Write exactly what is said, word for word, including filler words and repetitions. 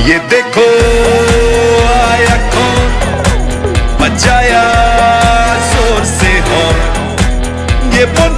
ये देखो आया कौन, बजाया जोर से हो, ये